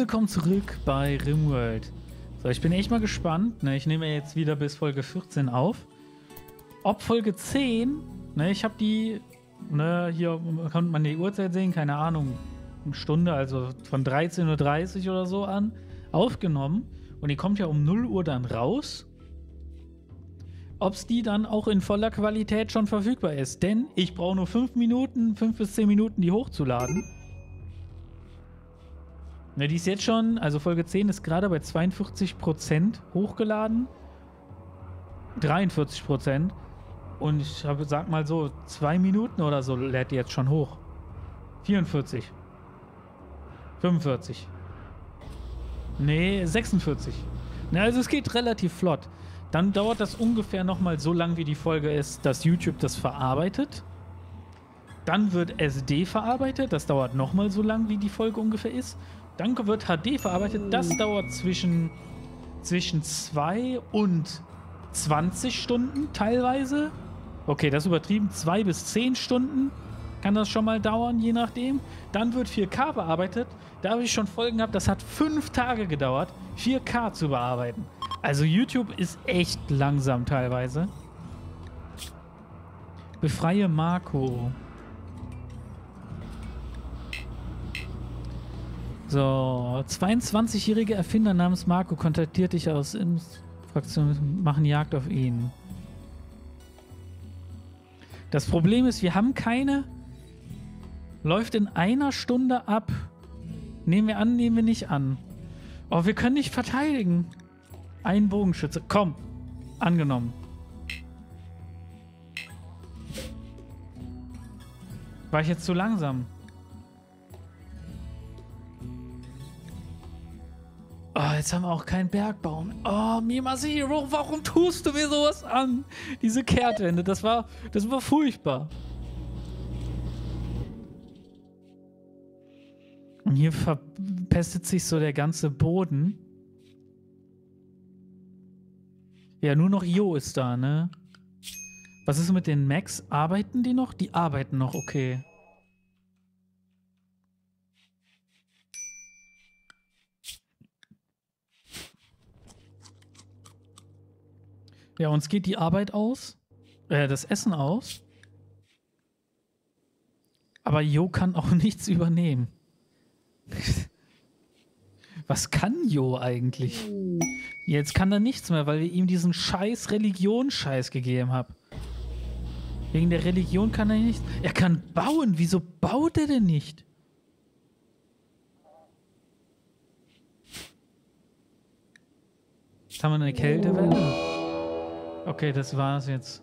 willkommen zurück bei RimWorld. So, ich bin echt mal gespannt. Ne? Ich nehme jetzt wieder bis Folge 14 auf. Ob Folge 10, ne, ich habe die, ne, hier kann man die Uhrzeit sehen, keine Ahnung, eine Stunde, also von 13:30 Uhr oder so an, aufgenommen. Und die kommt ja um 0 Uhr dann raus. Ob es die dann auch in voller Qualität schon verfügbar ist. Denn ich brauche nur 5 bis 10 Minuten, die hochzuladen. Ne, die ist jetzt schon, also Folge 10 ist gerade bei 42% hochgeladen. 43%. Und ich habe, sag mal so, 2 Minuten oder so lädt die jetzt schon hoch. 44. 45. Nee, 46. Ne, also es geht relativ flott. Dann dauert das ungefähr nochmal so lang, wie die Folge ist, dass YouTube das verarbeitet. Dann wird SD verarbeitet. Das dauert nochmal so lang, wie die Folge ungefähr ist. Dann wird HD verarbeitet. Das dauert zwischen 2 und 20 Stunden teilweise. Okay, das ist übertrieben. 2 bis 10 Stunden kann das schon mal dauern, je nachdem. Dann wird 4K bearbeitet. Da habe ich schon Folgen gehabt, das hat 5 Tage gedauert, 4K zu bearbeiten. Also YouTube ist echt langsam teilweise. Befreie Marco. So, 22-jähriger Erfinder namens Marco kontaktiert dich aus Fraktion, machen Jagd auf ihn. Das Problem ist, wir haben keine. Läuft in einer Stunde ab. Nehmen wir an, nehmen wir nicht an. Oh, wir können nicht verteidigen. Ein Bogenschütze. Komm. Angenommen. War ich jetzt zu langsam? Oh, jetzt haben wir auch keinen Bergbaum. Oh, Mima Zero, warum tust du mir sowas an? Diese Kehrtwende, das war furchtbar. Und hier verpestet sich so der ganze Boden. Ja, nur noch Jo ist da, ne? Was ist mit den Macs? Arbeiten die noch? Die arbeiten noch, okay. Ja, uns geht die Arbeit aus. Das Essen aus. Aber Jo kann auch nichts übernehmen. Was kann Jo eigentlich? Jetzt kann er nichts mehr, weil wir ihm diesen scheiß Religionsscheiß gegeben haben. Wegen der Religion kann er nichts. Er kann bauen. Wieso baut er denn nicht? Jetzt haben wir eine Kältewelle. Okay, das war's jetzt.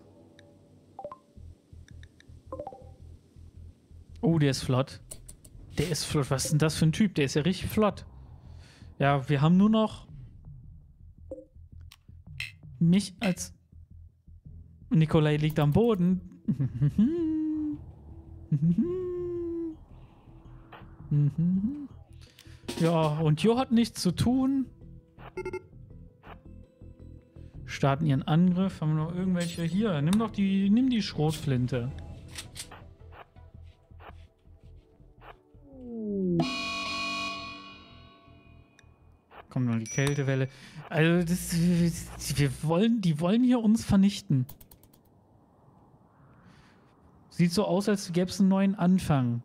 Oh, der ist flott. Der ist flott. Was ist denn das für ein Typ? Der ist ja richtig flott. Ja, wir haben nur noch mich als Nikolai liegt am Boden. Ja, und Jo hat nichts zu tun. Starten ihren Angriff. Haben wir noch irgendwelche hier? Nimm die Schrotflinte. Kommt noch die Kältewelle. Also die wollen hier uns vernichten. Sieht so aus, als gäbe es einen neuen Anfang.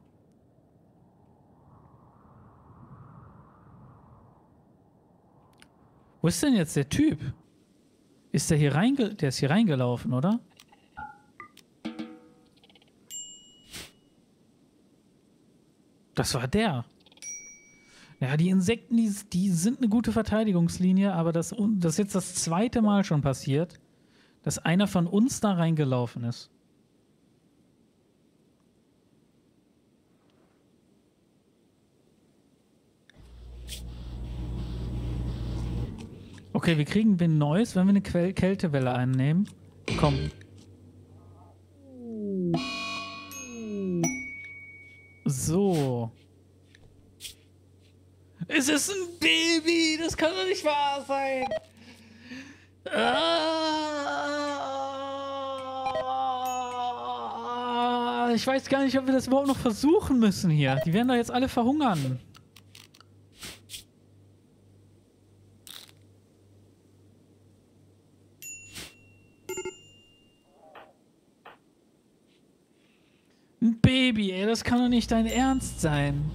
Wo ist denn jetzt der Typ? Ist der hier der ist hier reingelaufen, oder? Das war der. Ja, die Insekten, die sind eine gute Verteidigungslinie, aber das ist jetzt das zweite Mal schon passiert, dass einer von uns da reingelaufen ist. Okay, wir kriegen ein neues, wenn wir eine Kältewelle einnehmen. Komm. So. Es ist ein Baby! Das kann doch nicht wahr sein! Ich weiß gar nicht, ob wir das überhaupt noch versuchen müssen hier. Die werden doch jetzt alle verhungern. Baby, ey, das kann doch nicht dein Ernst sein.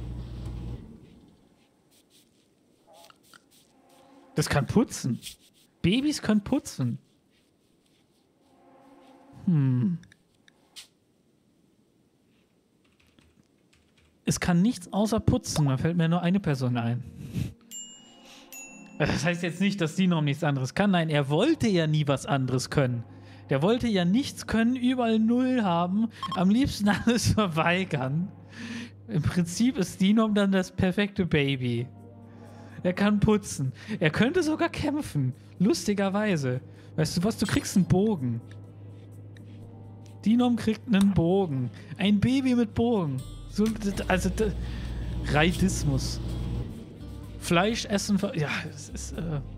Das kann putzen. Babys können putzen. Es kann nichts außer putzen. Da fällt mir nur eine Person ein. Das heißt jetzt nicht, dass Dinom nichts anderes kann. Nein, er wollte ja nie was anderes können. Der wollte ja nichts können, überall Null haben, am liebsten alles verweigern. Im Prinzip ist Dinom dann das perfekte Baby. Er kann putzen. Er könnte sogar kämpfen. Lustigerweise. Weißt du was? Du kriegst einen Bogen. Dinom kriegt einen Bogen. Ein Baby mit Bogen. So, also Raidismus. Fleisch essen. Ja, es ist.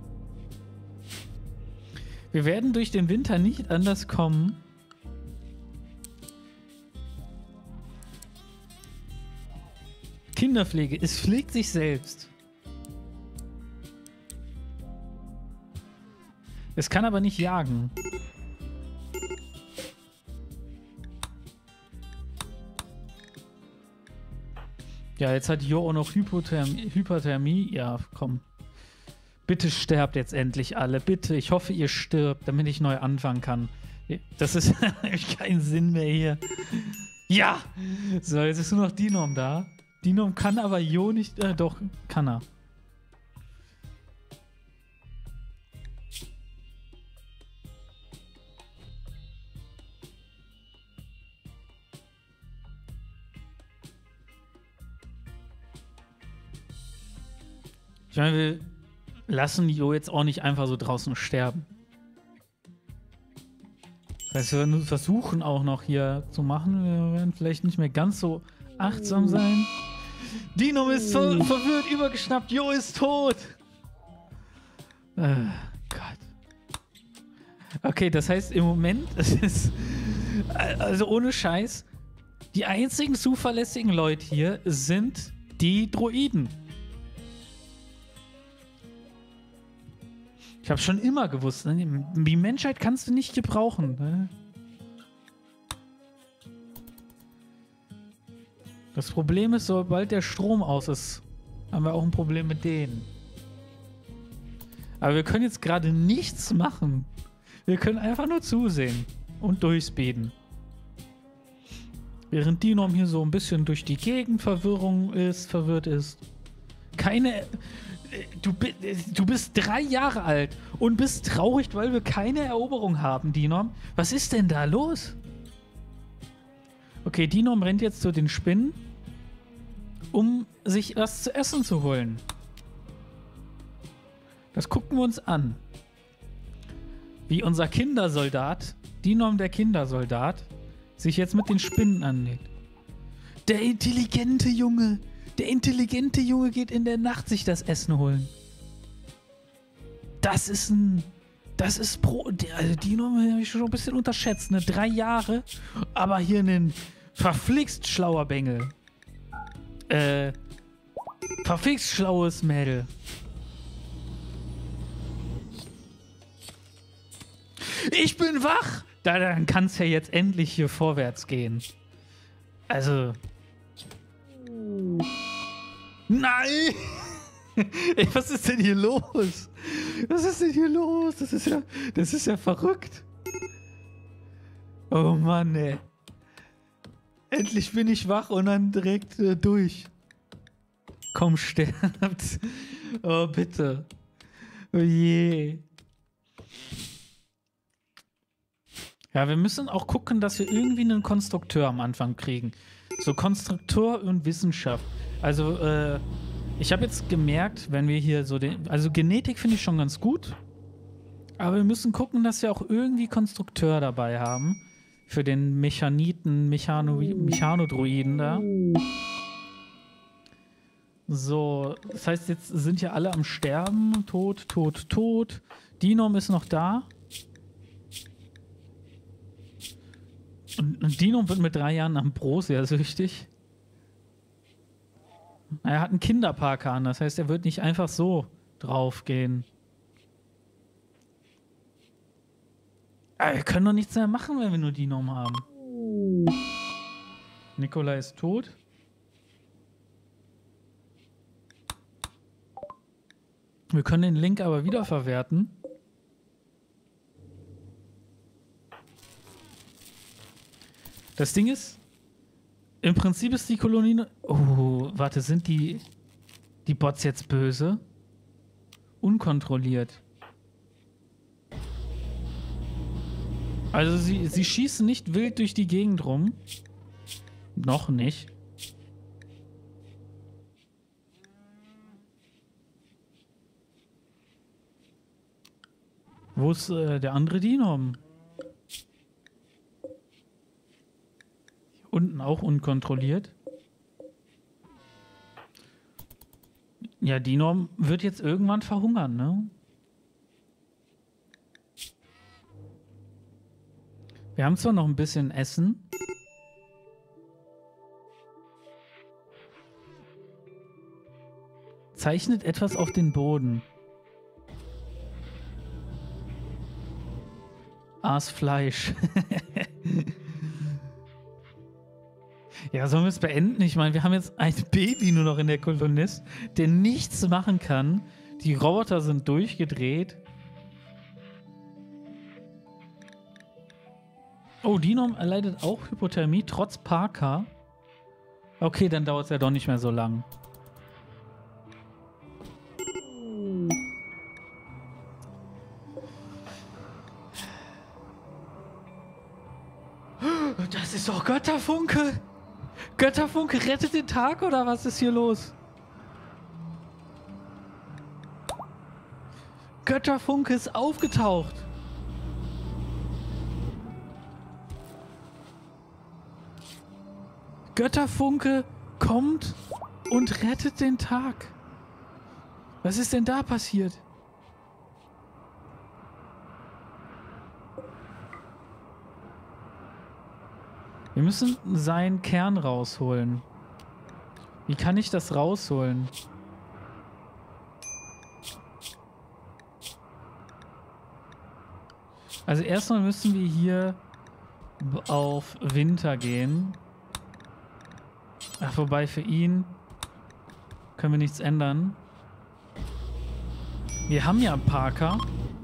Wir werden durch den Winter nicht anders kommen. Kinderpflege. Es pflegt sich selbst. Es kann aber nicht jagen. Ja, jetzt hat Jo auch noch Hypothermie. Ja, komm. Bitte sterbt jetzt endlich alle. Bitte, ich hoffe, ihr stirbt, damit ich neu anfangen kann. Das ist keinen Sinn mehr hier. Ja! So, jetzt ist nur noch Dinom da. Dinom kann aber Jo nicht... doch, kann er. Ich meine, wir lassen Jo jetzt auch nicht einfach so draußen sterben. Das heißt, wir versuchen auch noch hier zu machen. Wir werden vielleicht nicht mehr ganz so achtsam sein. Dinom ist verwirrt, übergeschnappt. Jo ist tot. Gott. Okay, das heißt im Moment, es ist, also ohne Scheiß, die einzigen zuverlässigen Leute hier sind die Droiden. Ich habe schon immer gewusst, ne? Die Menschheit kannst du nicht gebrauchen. Ne? Das Problem ist, sobald der Strom aus ist, haben wir auch ein Problem mit denen. Aber wir können jetzt gerade nichts machen. Wir können einfach nur zusehen und durchspeeden. Während Dinom hier so ein bisschen durch die Gegend verwirrt ist. Keine... Du bist 3 Jahre alt und bist traurig, weil wir keine Eroberung haben, Dinom. Was ist denn da los? Okay, Dinom rennt jetzt zu den Spinnen, um sich was zu essen zu holen. Das gucken wir uns an. Wie unser Kindersoldat, Dinom der Kindersoldat, sich jetzt mit den Spinnen anlegt. Der intelligente Junge! Der intelligente Junge geht in der Nacht sich das Essen holen. Das ist also Dinom habe ich schon ein bisschen unterschätzt, ne? 3 Jahre, aber hier ein verflixt schlauer Bengel. Verflixt schlaues Mädel. Ich bin wach! Dann kann es ja jetzt endlich hier vorwärts gehen. Also... Nein! Ey, was ist denn hier los? Was ist denn hier los? Das ist ja verrückt. Oh Mann, ey. Endlich bin ich wach und dann direkt durch. Komm, sterbt. Oh, bitte. Oh je. Ja, wir müssen auch gucken, dass wir irgendwie einen Konstrukteur am Anfang kriegen. So Konstrukteur und Wissenschaft. Also, ich habe jetzt gemerkt, wenn wir hier so also Genetik finde ich schon ganz gut. Aber wir müssen gucken, dass wir auch irgendwie Konstrukteur dabei haben. Für den Mechanodroiden da. So, das heißt, jetzt sind hier alle am Sterben. Tot, tot, tot. Dinom ist noch da. Und Dinom wird mit 3 Jahren Ambrosia süchtig. Er hat einen Kinderparker an, das heißt, er wird nicht einfach so draufgehen. Aber wir können doch nichts mehr machen, wenn wir nur Dinom haben. Nikolai ist tot. Wir können den Link aber wiederverwerten. Das Ding ist, im Prinzip ist die Kolonie... Oh, warte, sind die Bots jetzt böse? Unkontrolliert. Also sie schießen nicht wild durch die Gegend rum. Noch nicht. Wo ist der andere Dinom? Unten auch unkontrolliert. Ja, Dinom wird jetzt irgendwann verhungern, ne? Wir haben zwar noch ein bisschen Essen. Zeichnet etwas auf den Boden. Aas Fleisch. Ja, sollen wir es beenden? Ich meine, wir haben jetzt ein Baby nur noch in der Kolonist, der nichts machen kann. Die Roboter sind durchgedreht. Oh, Dinom erleidet auch Hypothermie, trotz Parker. Okay, dann dauert es ja doch nicht mehr so lang. Das ist doch Götterfunke! Götterfunke rettet den Tag, oder was ist hier los? Götterfunke ist aufgetaucht! Götterfunke kommt und rettet den Tag. Was ist denn da passiert? Wir müssen seinen Kern rausholen. Wie kann ich das rausholen? Also erstmal müssen wir hier auf Winter gehen. Ach, wobei für ihn können wir nichts ändern. Wir haben ja Parker.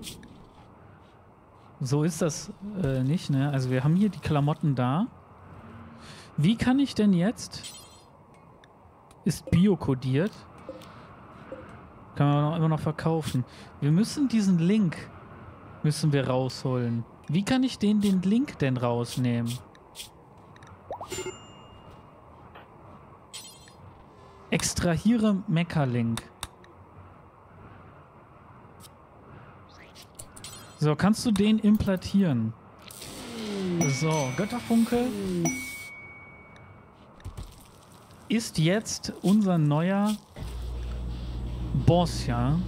So ist das nicht, ne? Also wir haben hier die Klamotten da. Wie kann ich denn jetzt... Ist biokodiert. Kann man immer noch verkaufen. Wir müssen diesen Link müssen wir rausholen. Wie kann ich den Link denn rausnehmen? Extrahiere Mecha-Link. So, kannst du den implantieren? So, Götterfunke ist jetzt unser neuer Boss, ja?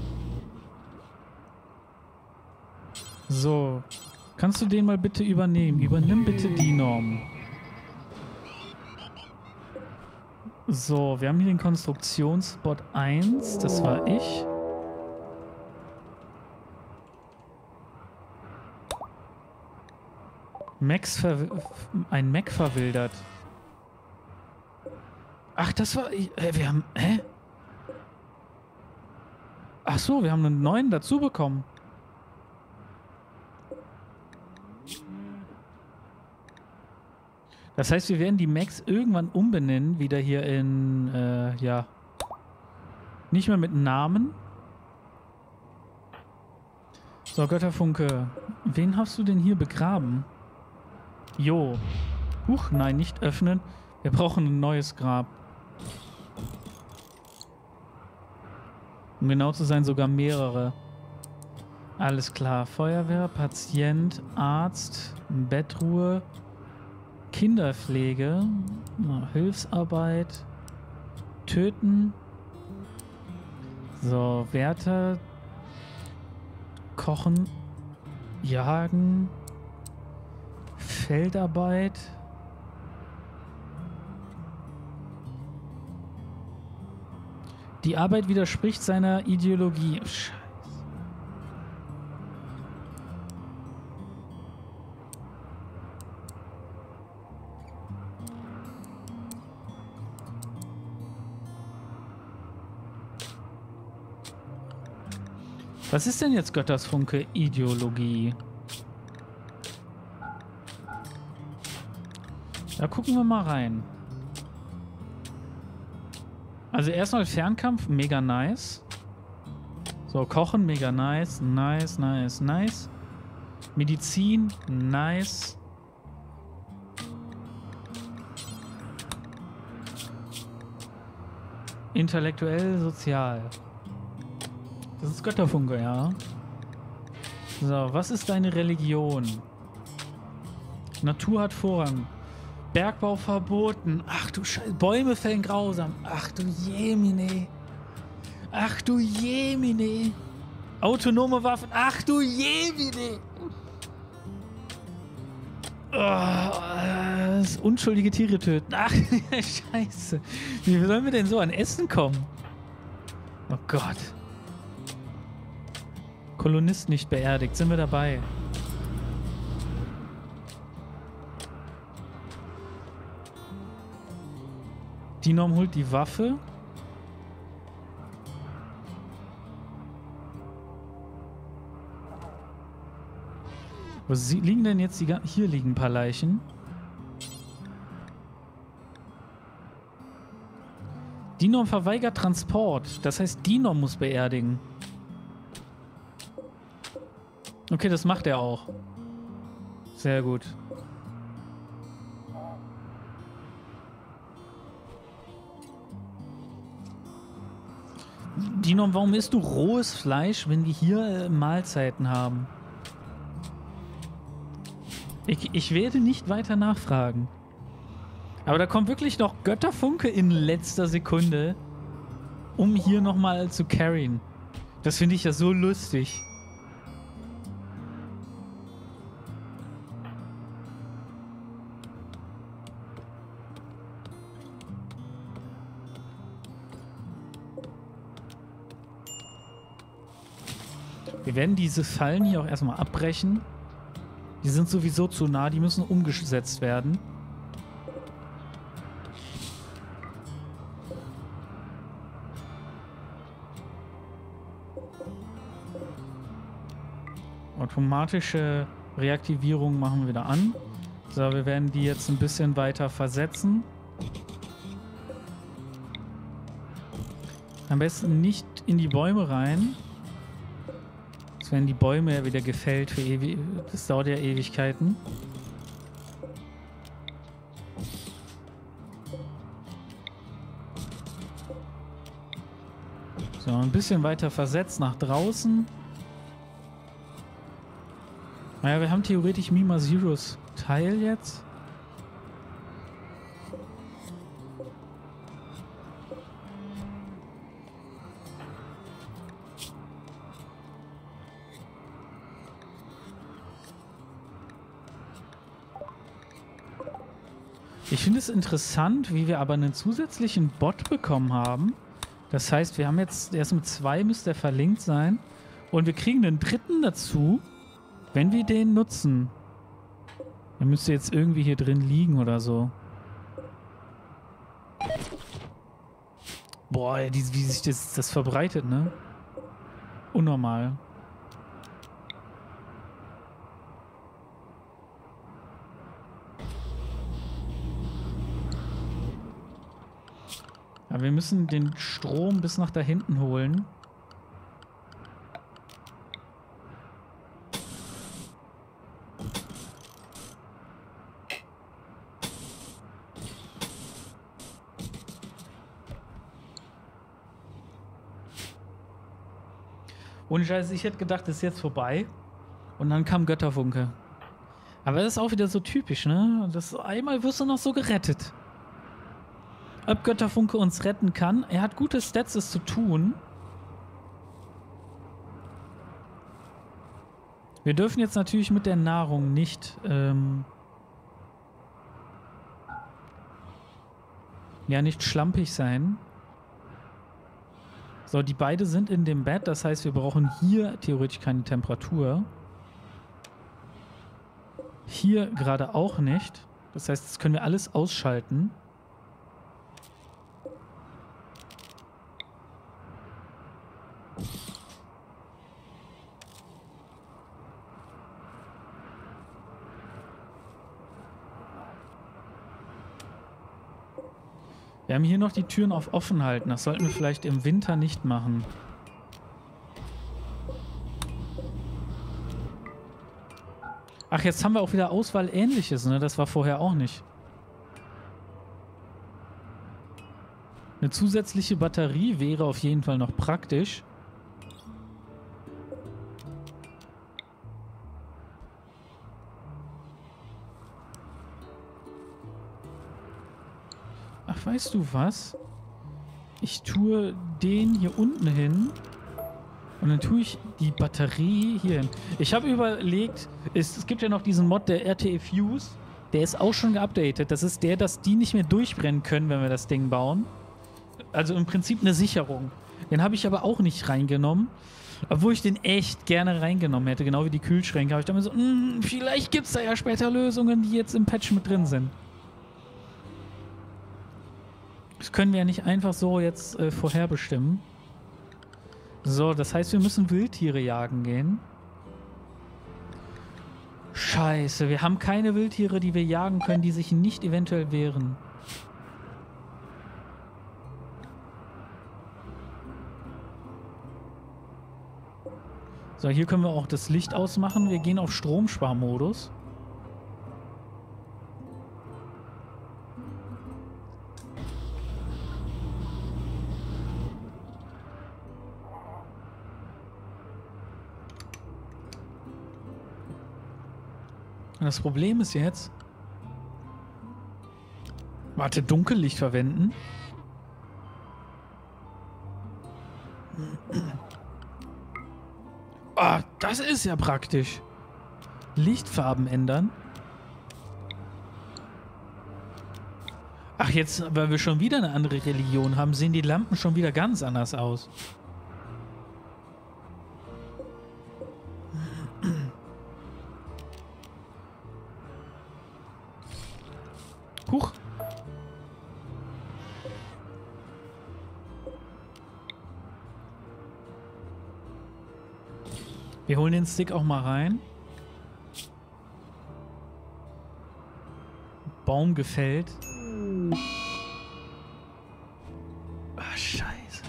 So, kannst du den mal bitte übernehmen? Übernimm bitte Dinom. So, wir haben hier den Konstruktionsbot 1, das war ich. Ein Mac verwildert. Ach, das war... wir haben... Hä? Ach so, wir haben einen neuen dazu bekommen. Das heißt, wir werden die Macs irgendwann umbenennen, wieder hier in, ja, nicht mehr mit Namen. So, Götterfunke, wen hast du denn hier begraben? Jo. Huch, nein, nicht öffnen. Wir brauchen ein neues Grab. Um genau zu sein, sogar mehrere. Alles klar. Feuerwehr, Patient, Arzt, Bettruhe, Kinderpflege, Hilfsarbeit, Töten. So, Wärter, Kochen, Jagen, Feldarbeit. Die Arbeit widerspricht seiner Ideologie. Scheiße. Was ist denn jetzt Göttersfunke Ideologie? Da gucken wir mal rein. Also erstmal Fernkampf, mega nice. So, Kochen, mega nice. Nice, nice, nice. Medizin, nice. Intellektuell, sozial. Das ist Götterfunke, ja. So, was ist deine Religion? Natur hat Vorrang. Bergbau verboten. Ach du Scheiße. Bäume fällen grausam. Ach du Jemine. Ach du Jemine. Autonome Waffen. Ach du Jemine. Oh, unschuldige Tiere töten. Ach, Scheiße. Wie sollen wir denn so an Essen kommen? Oh Gott. Kolonist nicht beerdigt. Sind wir dabei? Dinom holt die Waffe. Wo liegen denn jetzt die... Hier liegen ein paar Leichen. Dinom verweigert Transport. Das heißt, Dinom muss beerdigen. Okay, das macht er auch. Sehr gut. Dinom, warum isst du rohes Fleisch, wenn wir hier Mahlzeiten haben? Ich werde nicht weiter nachfragen. Aber da kommt wirklich noch Götterfunke in letzter Sekunde, um hier nochmal zu carryen. Das finde ich ja so lustig. Wir werden diese Fallen hier auch erstmal abbrechen. Die sind sowieso zu nah, die müssen umgesetzt werden. Automatische Reaktivierung machen wir wieder an. So, wir werden die jetzt ein bisschen weiter versetzen. Am besten nicht in die Bäume rein. Sonst werden die Bäume ja wieder gefällt für ewig. Das dauert ja Ewigkeiten. So, ein bisschen weiter versetzt nach draußen. Naja, wir haben theoretisch Mima Zeros Teil jetzt. Ich finde es interessant, wie wir aber einen zusätzlichen Bot bekommen haben. Das heißt, wir haben jetzt, erst mit 2 müsste er verlinkt sein. Und wir kriegen einen dritten dazu, wenn wir den nutzen. Der müsste jetzt irgendwie hier drin liegen oder so. Boah, wie sich das verbreitet, ne? Unnormal. Aber wir müssen den Strom bis nach da hinten holen. Ohne Scheiß, ich hätte gedacht, das ist jetzt vorbei. Und dann kam Götterfunke. Aber das ist auch wieder so typisch, ne? Das, einmal wirst du noch so gerettet. Ob Götterfunke uns retten kann. Er hat gute Stats, es zu tun. Wir dürfen jetzt natürlich mit der Nahrung nicht nicht schlampig sein. So, die beiden sind in dem Bett. Das heißt, wir brauchen hier theoretisch keine Temperatur. Hier gerade auch nicht. Das heißt, das können wir alles ausschalten. Wir haben hier noch die Türen auf offen halten. Das sollten wir vielleicht im Winter nicht machen. Ach, jetzt haben wir auch wieder Auswahl Ähnliches, ne? Das war vorher auch nicht. Eine zusätzliche Batterie wäre auf jeden Fall noch praktisch. Ach, weißt du was? Ich tue den hier unten hin und dann tue ich die Batterie hier hin. Ich habe überlegt, es gibt ja noch diesen Mod der RTE Fuse, der ist auch schon geupdatet. Das ist der, dass die nicht mehr durchbrennen können, wenn wir das Ding bauen. Also im Prinzip eine Sicherung. Den habe ich aber auch nicht reingenommen. Obwohl ich den echt gerne reingenommen hätte. Genau wie die Kühlschränke. Habe ich damit so, vielleicht gibt es da ja später Lösungen, die jetzt im Patch mit drin sind. Das können wir ja nicht einfach so jetzt vorherbestimmen. So, das heißt, wir müssen Wildtiere jagen gehen. Scheiße, wir haben keine Wildtiere, die wir jagen können, die sich nicht eventuell wehren. So, hier können wir auch das Licht ausmachen. Wir gehen auf Stromsparmodus. Und das Problem ist jetzt... Warte, Dunkellicht verwenden? Ah, das ist ja praktisch. Lichtfarben ändern. Ach, jetzt, weil wir schon wieder eine andere Religion haben, sehen die Lampen schon wieder ganz anders aus. Huch. Wir holen den Stick auch mal rein. Baum gefällt. Ah, Scheiße.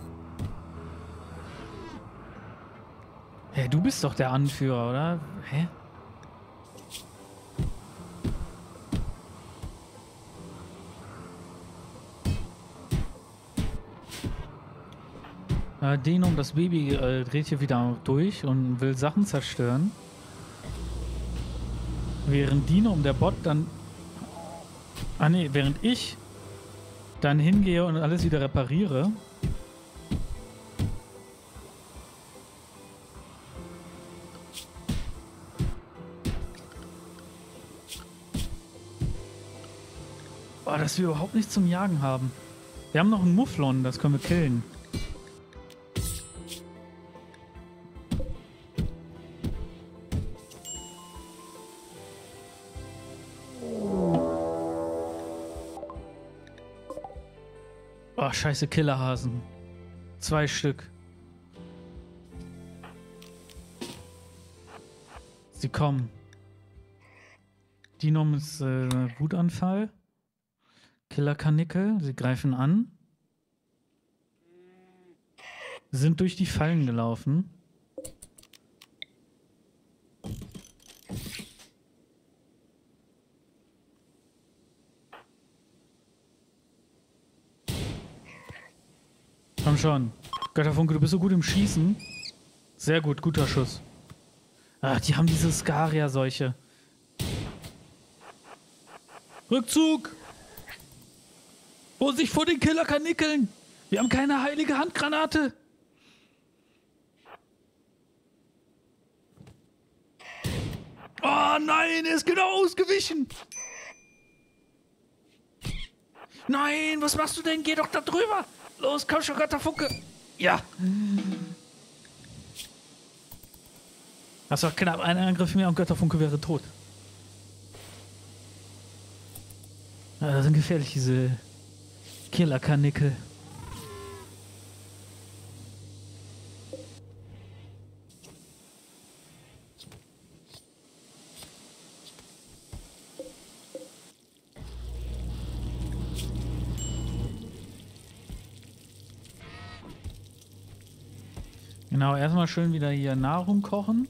Hä, du bist doch der Anführer, oder? Hä? Denom, das Baby, dreht hier wieder durch und will Sachen zerstören. Während Dinom, der Bot, dann... Ah ne, während ich dann hingehe und alles wieder repariere. Oh, dass wir überhaupt nichts zum Jagen haben. Wir haben noch einen Mufflon, das können wir killen. Oh, scheiße, Killerhasen. 2 Stück. Sie kommen. Dinom ist Wutanfall. Killerkanickel. Sie greifen an. Sind durch die Fallen gelaufen. Komm schon. Götterfunke, du bist so gut im Schießen. Sehr gut, guter Schuss. Ach, die haben diese Skaria-Seuche. Rückzug! Vorsicht vor den Killerkanickeln! Wir haben keine heilige Handgranate! Oh nein, er ist genau ausgewichen! Nein, was machst du denn? Geh doch da drüber! Los, komm schon, Götterfunke! Ja! Das war knapp. Ein Angriff mehr und Götterfunke wäre tot. Ja, das sind gefährlich, diese Killerkanickel. Genau, erstmal schön wieder hier Nahrung kochen.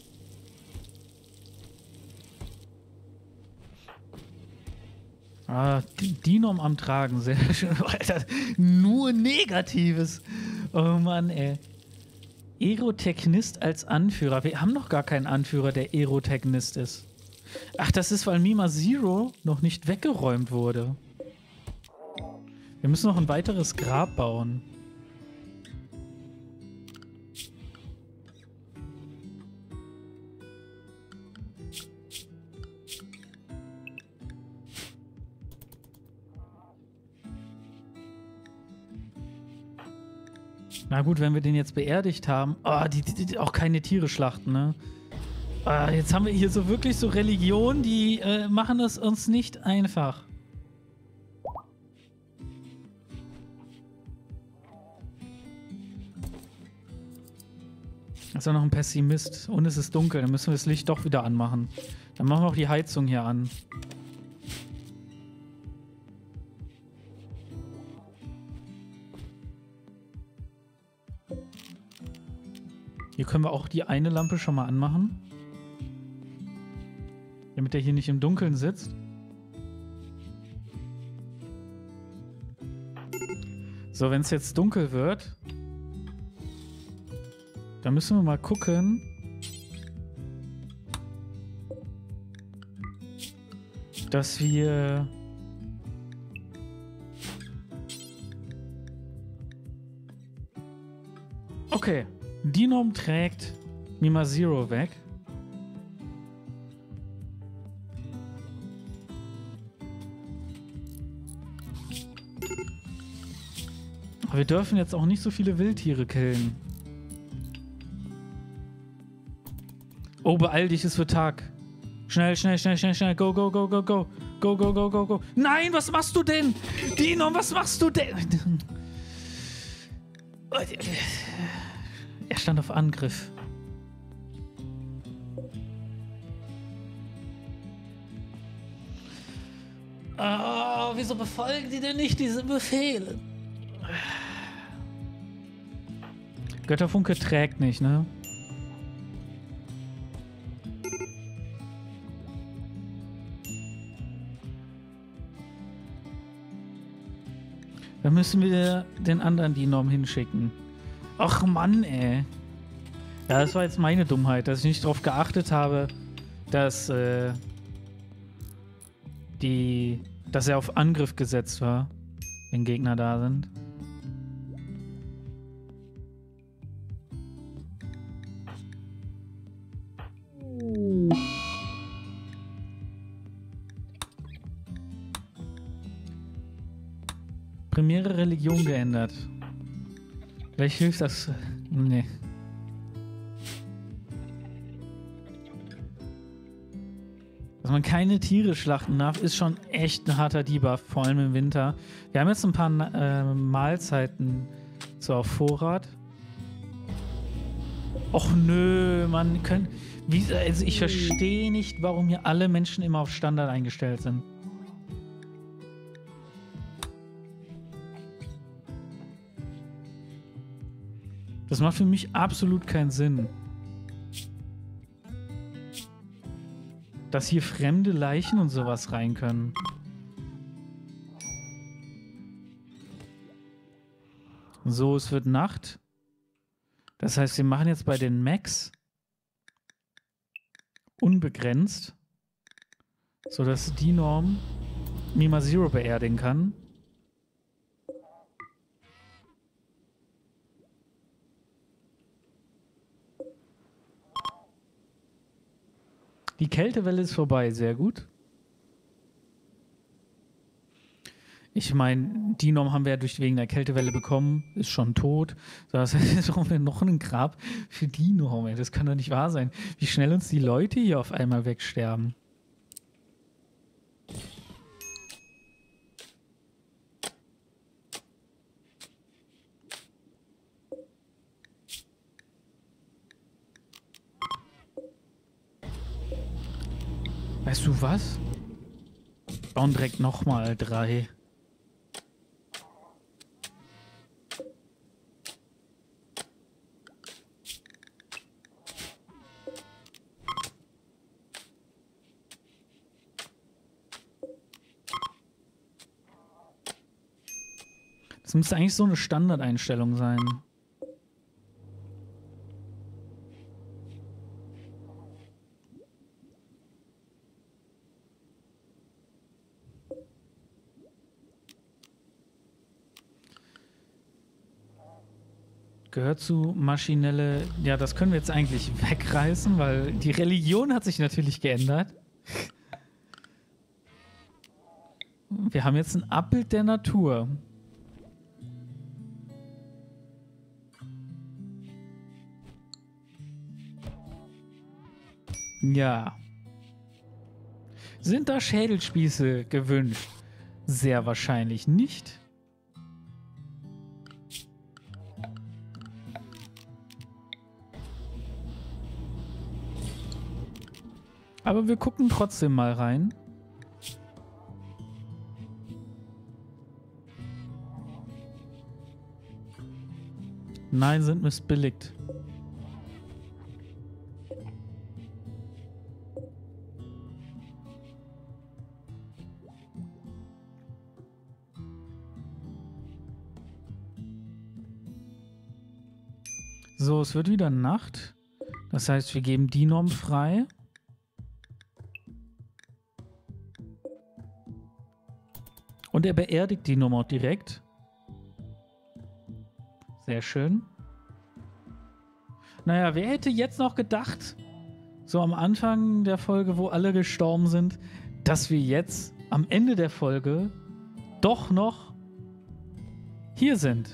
Ah, Dinom am Tragen, sehr schön. Alter, nur Negatives. Oh Mann, ey. Aerotechnist als Anführer. Wir haben noch gar keinen Anführer, der Aerotechnist ist. Ach, das ist, weil Mima Zero noch nicht weggeräumt wurde. Wir müssen noch ein weiteres Grab bauen. Na gut, wenn wir den jetzt beerdigt haben. Oh, die auch keine Tiere schlachten, ne? Jetzt haben wir hier so wirklich so Religionen, die machen es uns nicht einfach. Das ist ja noch ein Pessimist. Und es ist dunkel, dann müssen wir das Licht doch wieder anmachen. Dann machen wir auch die Heizung hier an. Hier können wir auch die eine Lampe schon mal anmachen. Damit er hier nicht im Dunkeln sitzt. So, wenn es jetzt dunkel wird, dann müssen wir mal gucken, dass wir okay, Dinom trägt Mima Zero weg. Aber wir dürfen jetzt auch nicht so viele Wildtiere killen. Oh, beeil dich, es wird Tag. Schnell, schnell, schnell, schnell, schnell. Go, go, go, go, go. Go, go, go, go, go. Nein, was machst du denn? Dinom, was machst du denn? Er stand auf Angriff. Oh, wieso befolgen die denn nicht diese Befehle? Götterfunke trägt nicht, ne? Dann müssen wir den anderen Dinom hinschicken. Ach Mann, ey. Ja, das war jetzt meine Dummheit, dass ich nicht darauf geachtet habe, dass, dass er auf Angriff gesetzt war, wenn Gegner da sind. Primäre Religion geändert. Vielleicht hilft das. Nee. Dass man keine Tiere schlachten darf, ist schon echt ein harter Debuff, vor allem im Winter. Wir haben jetzt ein paar Mahlzeiten so auf Vorrat. Och nö, man können. Also ich verstehe nicht, warum hier alle Menschen immer auf Standard eingestellt sind. Das macht für mich absolut keinen Sinn. Dass hier fremde Leichen und sowas rein können. So, es wird Nacht. Das heißt, wir machen jetzt bei den Max unbegrenzt, sodass Dinom Mima Zero beerdigen kann. Die Kältewelle ist vorbei, sehr gut. Ich meine, Dinom haben wir ja wegen der Kältewelle bekommen, ist schon tot. Das heißt, jetzt brauchen wir noch ein Grab für Dinom. Das kann doch nicht wahr sein, wie schnell uns die Leute hier auf einmal wegsterben. Weißt du was? Bauen direkt nochmal 3. Das müsste eigentlich so eine Standardeinstellung sein. Gehört zu maschinelle... Ja, das können wir jetzt eigentlich wegreißen, weil die Religion hat sich natürlich geändert. Wir haben jetzt ein Abbild der Natur. Ja. Sind da Schädelspieße gewünscht? Sehr wahrscheinlich nicht. Aber wir gucken trotzdem mal rein. Nein, sind missbilligt. So, es wird wieder Nacht. Das heißt, wir geben die Norm frei. Und er beerdigt die Norm auch direkt. Sehr schön. Naja, wer hätte jetzt noch gedacht, so am Anfang der Folge, wo alle gestorben sind, dass wir jetzt am Ende der Folge doch noch hier sind.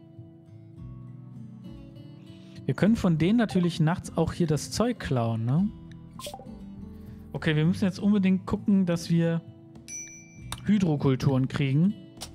Wir können von denen natürlich nachts auch hier das Zeug klauen, ne? Okay, wir müssen jetzt unbedingt gucken, dass wir Hydrokulturen kriegen.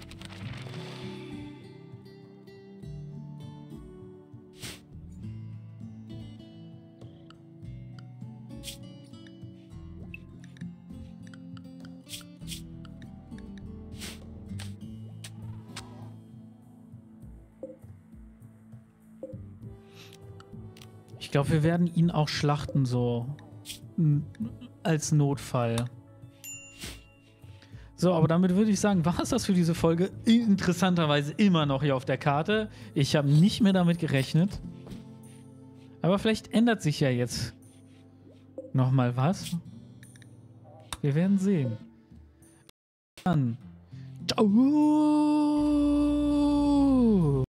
Ich glaube, wir werden ihn auch schlachten, so als Notfall. So, aber damit würde ich sagen, war es das für diese Folge. Interessanterweise immer noch hier auf der Karte. Ich habe nicht mehr damit gerechnet. Aber vielleicht ändert sich ja jetzt nochmal was. Wir werden sehen. Dann. Ciao.